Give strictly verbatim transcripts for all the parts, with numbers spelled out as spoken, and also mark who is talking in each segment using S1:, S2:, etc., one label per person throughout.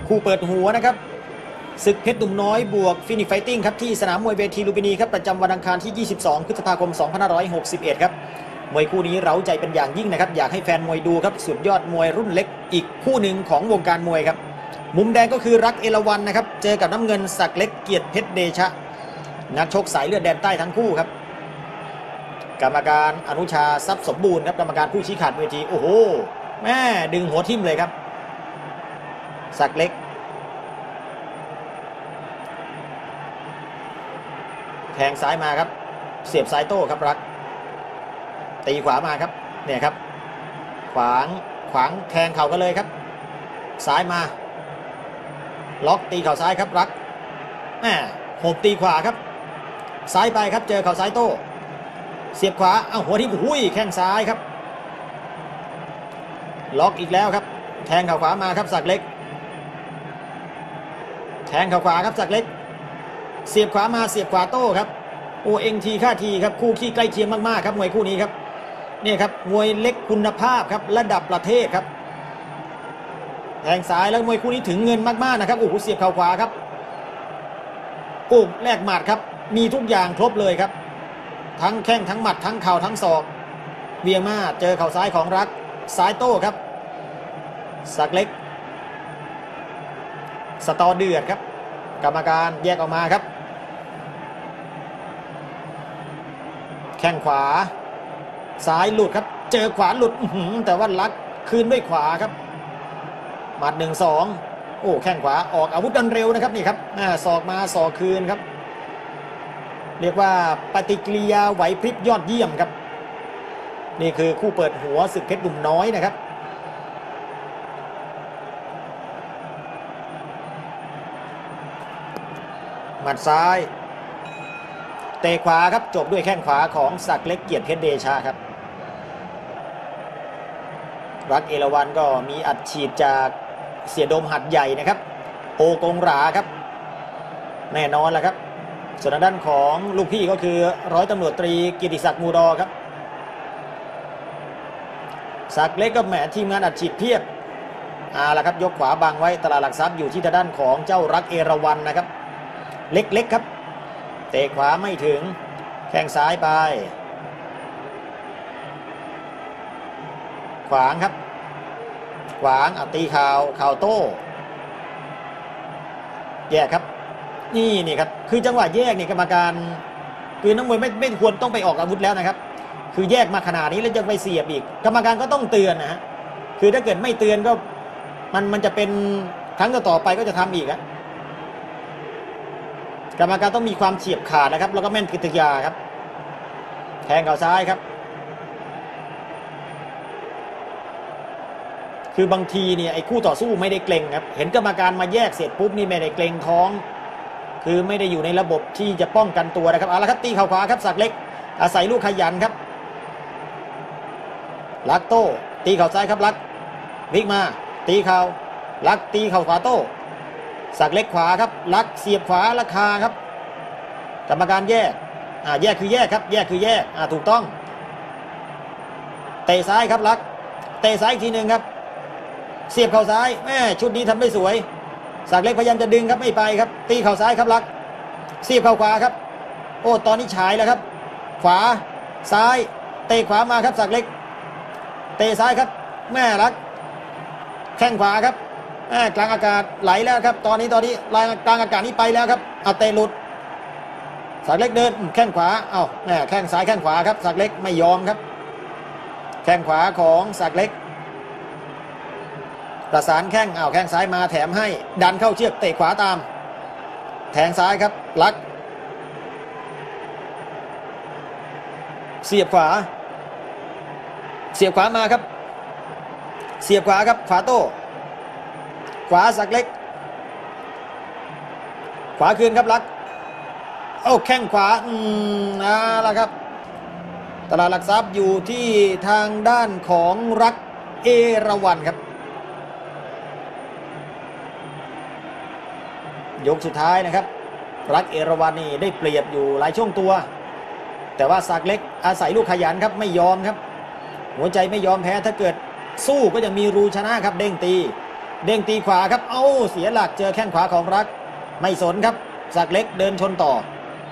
S1: คู่เปิดหัวนะครับศึกเพชรหนุ่มน้อยบวกฟินิกไฟติ้งครับที่สนามมวยเวทีลุมพินีครับประจำวันอังคารที่ยี่สิบสองพฤษภาคมสองพันห้าร้อยหกสิบเอ็ดครับมวยคู่นี้เร้าใจเป็นอย่างยิ่งนะครับอยากให้แฟนมวยดูครับสุดยอดมวยรุ่นเล็กอีกคู่หนึ่งของวงการมวยครับมุมแดงก็คือรักเอราวัณนะครับเจอกับน้ำเงินศักดิ์เล็กเกียรติเพชรเดชะนักชกสายเลือดแดนใต้ทั้งคู่ครับกรรมการอนุชาทรัพย์สมบูรณ์ครับกรรมการผู้ชี้ขาดเวทีโอ้โหแม่ดึงหัวทิ่มเลยครับศักดิ์เล็กแทงซ้ายมาครับเสียบซ้ายโต้ครับรักตีขวามาครับเนี่ยครับขวางขวางแทงเข่ากันเลยครับซ้ายมาล็อกตีเข่าซ้ายครับรักแหมโหบตีขวาครับซ้ายไปครับเจอเข่าซ้ายโต้เสียบขวาเอ้าหัวที่หุ้ยแข้งซ้ายครับล็อกอีกแล้วครับแทงเข่าขวามาครับศักดิ์เล็กแทงเข่าขวาครับศักดิ์เล็กเสียบขวามาเสียบขวาโต้ครับโอเอ็งทีค่าทีครับคู่ขี้ใกล้เคียงมากๆครับมวยคู่นี้ครับนี่ครับมวยเล็กคุณภาพครับระดับประเทศครับแทงซ้ายแล้วมวยคู่นี้ถึงเงินมากๆนะครับโอ้โหเสียบเข่าขวาครับโอ้แลกหมัดครับมีทุกอย่างครบเลยครับทั้งแข้งทั้งหมัดทั้งเข่าทั้งศอกเวียงมาเจอเข่าซ้ายของรักซ้ายโต้ครับศักดิ์เล็กสตอเดือดครับกรรมการแยกออกมาครับแข้งขวาซ้ายหลุดครับเจอขวาหลุดแต่ว่ารักคืนด้วยขวาครับหมัดหนึ่งสองโอ้แข้งขวาออกอาวุธดันเร็วนะครับนี่ครับศอกมาศอกคืนครับเรียกว่าปฏิกิริยาไหวพริบยอดเยี่ยมครับนี่คือคู่เปิดหัวศึกเพชรหนุ่มน้อยนะครับหมัดซ้ายเตะขวาครับจบด้วยแข้งขวาของศักดิ์เล็กเกียรติเพชรเดชะครับรักเอราวัณก็มีอัดฉีดจากเสียดมหัดใหญ่นะครับโปกงหราครับแน่นอนแหละครับส่วนด้านของลูกพี่ก็คือร้อยตำรวจตรีกิติศักดิ์มูดอครับศักดิ์เล็กก็แหมทีมงานอัดฉีดเพียบอ่าละครับยกขวาบังไว้ตลาดหลักทรัพย์อยู่ที่ด้านของเจ้ารักเอราวัณนะครับเล็กๆครับเตะขวาไม่ถึงแข้งซ้ายไปขวางครับขวางเอาตีข่าวข่าวโต้แยกครับนี่นี่ครับคือจังหวะแยกนี่กรรมการคือนักมวยไม่ไม่ควรต้องไปออกอาวุธแล้วนะครับคือแยกมาขนาดนี้แล้วจะไปเสียบอีกกรรมการก็ต้องเตือนนะฮะคือถ้าเกิดไม่เตือนก็มันมันจะเป็นครั้งต่อไปก็จะทำอีกอะกรรมการต้องมีความเฉียบขาดนะครับแล้วก็แม่นกิตยาครับแทงเข่าซ้ายครับคือบางทีเนี่ยไอ้คู่ต่อสู้ไม่ได้เกรงครับเห็นกรรมการมาแยกเสร็จปุ๊บนี่ไม่ได้เกรงท้องคือไม่ได้อยู่ในระบบที่จะป้องกันตัวนะครับเอาละครับตีเข่าขวาครับศักดิ์เล็กอาศัยลูกขยันครับลักโต้ตีเข่าซ้ายครับลักวิ่งมาตีเข่าลักตีเข่าขวาโต้ศักดิ์เล็กขวาครับลักเสียบขวาราคาครับกรรมการแยกอ่าแยกคือแยกครับแยกคือแยกอ่าถูกต้องเตะซ้ายครับลักเตะซ้ายอีกทีหนึ่งครับเสียบเข่าซ้ายแม่ชุดนี้ทำได้สวยศักดิ์เล็กพยายามจะดึงครับไม่ไปครับตีเข่าซ้ายครับลักเสียบเข่าขวาครับโอ้ตอนนี้ฉายแล้วครับขวาซ้ายเตะขวามาครับศักดิ์เล็กเตะซ้ายครับแม่ลักแข้งขวาครับกลางอากาศไหลแล้วครับตอนนี้ตอนนี้ลายกลางอากาศนี้ไปแล้วครับเอาเตะหลุดศักดิ์เล็กเดินแข้งขวาเอ้าแม่แข้งซ้ายแข้งขวาครับศักดิ์เล็กไม่ยอมครับแข้งขวาของศักดิ์เล็กประสานแข้งอ้าวแข้งซ้ายมาแถมให้ดันเข้าเชือกเตะขวาตามแทงซ้ายครับลักเสียบขวาเสียบขวามาครับเสียบขวาครับขวาโต้ขวาศักดิ์เล็กขวาคืนครับลักโอ้แข้งขวาอืมอ่าละครับตลาดหลักทรัพย์อยู่ที่ทางด้านของรักเอราวัณครับยกสุดท้ายนะครับรักเอราวัณนี่ได้เปรียบอยู่หลายช่วงตัวแต่ว่าศักดิ์เล็กอาศัยลูกขยันครับไม่ยอมครับหัวใจไม่ยอมแพ้ถ้าเกิดสู้ก็ยังมีรูชนะครับเด้งตีเด้งตีขวาครับเอ้าเสียหลักเจอแข้งขวาของรักไม่สนครับศักดิ์เล็กเดินชนต่อ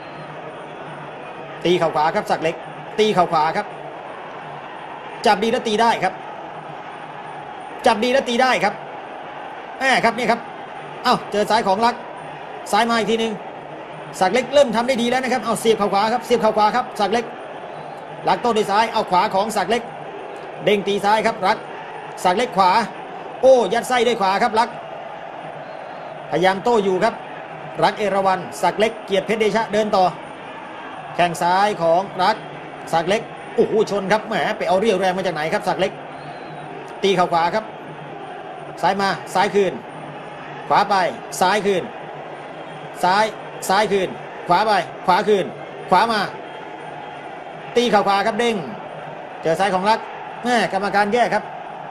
S1: ตีเข่าขวาครับศักดิ์เล็กตีเข่าขวาครับจับดีแล้วตีได้ครับจับดีแล้วตีได้ครับแหมครับนี่ครับเอ้าเจอซ้ายของรักซ้ายมาอีกทีหนึ่งศักดิ์เล็กเริ่มทำได้ดีแล้วนะครับเอาเสียบเข่าขวาครับเสียบเข่าขวาครับศักดิ์เล็กรักโต้ด้วยซ้ายเอาขวาของศักดิ์เล็กเด้งตีซ้ายครับรักศักดิ์เล็กขวาโอ้ยัดไส้ด้วยขวาครับรักพยายามโต้อยู่ครับรักเอราวัณศักดิ์เล็กเกียรติเพชรเดชะเดินต่อแข้งซ้ายของรักศักดิ์เล็กโอ้โหชนครับแหมไปเอาเรี่ยวแรงมาจากไหนครับศักดิ์เล็กตีเข่าขวาครับซ้ายมาซ้ายคืนขวาไปซ้ายคืนซ้ายซ้ายคืนขวาไปขวาคืนขวามาตีเข่าขวาครับเด้งเจอซ้ายของรักแม่กรรมการแยกครับ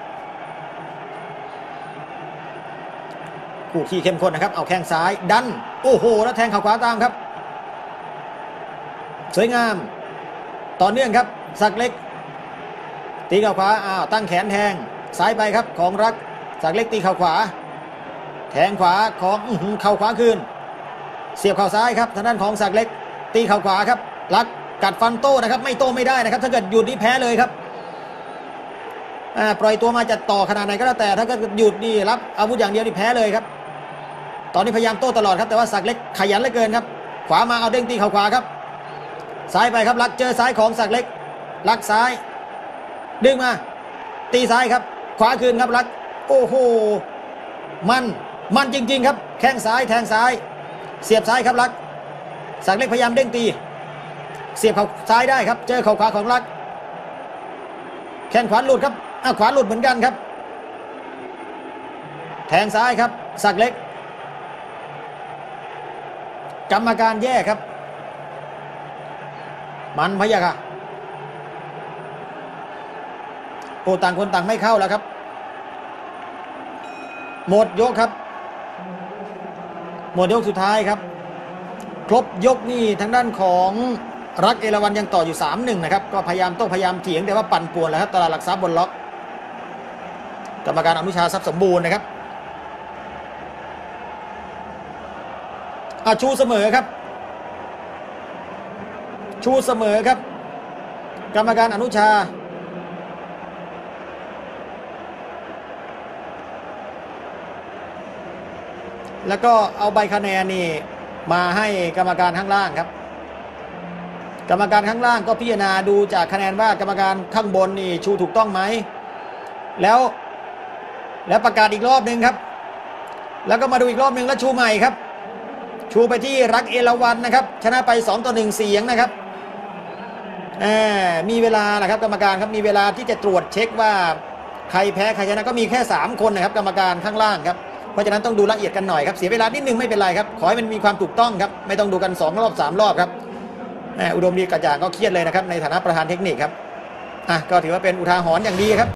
S1: คู่ขี้เข้มข้นนะครับเอาแข้งซ้ายดันโอ้โหแล้วแทงเข่าขวาตามครับสวยงามต่อเนื่องครับศักดิ์เล็กตีเข่าขวาอ้าวตั้งแขนแทงซ้ายไปครับของรักศักดิ์เล็กตีเข่าขวาแทงขวาของเข่าขวาคืนเสียบเข่าซ้ายครับทางด้านของศักดิ์เล็กตีเข่าขวาครับรักกัดฟันโต้นะครับไม่โต้ไม่ได้นะครับถ้าเกิดหยุดนี่แพ้เลยครับปล่อยตัวมาจะต่อขนาดไหนก็แล้วแต่ถ้าเกิดหยุดนี่รับอาวุธอย่างเดียวนี่แพ้เลยครับตอนนี้พยายามโต้ตลอดครับแต่ว่าศักดิ์เล็กขยันเหลือเกินครับขวามาเอาเด้งตีเข่าขวาครับซ้ายไปครับรักเจอซ้ายของศักดิ์เล็กรักซ้ายดึงมาตีซ้ายครับขวาคืนครับรักโอ้โหมันมันจริงๆครับแข้งซ้ายแทงซ้ายเสียบซ้ายครับรักศักดิ์เล็กพยายามเด้งตีเสียบเข่าซ้ายได้ครับเจอเข่าขวาของรักแข้งขวาหลุดครับอ้าวขวาหลุดเหมือนกันครับแทงซ้ายครับศักดิ์เล็กกรรมการแยกครับมันพะยะค่ะโอ้ต่างคนต่างไม่เข้าแล้วครับหมดยกครับหมดยกสุดท้ายครับครบยกนี่ทางด้านของรักเอราวัณยังต่ออยู่ สามหนึ่ง นะครับก็พยายามโต้พยายามเถียงแต่ว่าปั่นป่วนแล้วครับตลาดหลักทรัพย์บนล็อกกรรมการอนุชาทรัพย์สมบูรณ์นะครับชูเสมอครับชูเสมอครับกรรมการอนุชาแล้วก็เอาใบคะแนนนี่มาให้กรรมการข้างล่างครับกรรมการข้างล่างก็พิจารณาดูจากคะแนนว่ากรรมการข้างบนนี่ชูถูกต้องไหมแล้วแล้วประกาศอีกรอบหนึ่งครับแล้วก็มาดูอีกรอบหนึ่งแล้วชูใหม่ครับชูไปที่รักเอราวัณนะครับชนะไปสองต่อหนึ่งเสียงนะครับมีเวลานะครับกรรมการครับมีเวลาที่จะตรวจเช็คว่าใครแพ้ใครชนะก็มีแค่สามคนนะครับกรรมการข้างล่างครับเพราะฉะนั้นต้องดูละเอียดกันหน่อยครับเสียเวลานิดนึงไม่เป็นไรครับขอให้มันมีความถูกต้องครับไม่ต้องดูกันสองรอบสามรอบครับอุดมดีกระจ่างก็เครียดเลยนะครับในฐานะประธานเทคนิคครับอ่ะก็ถือว่าเป็นอุทาหรณ์อย่างดีครับ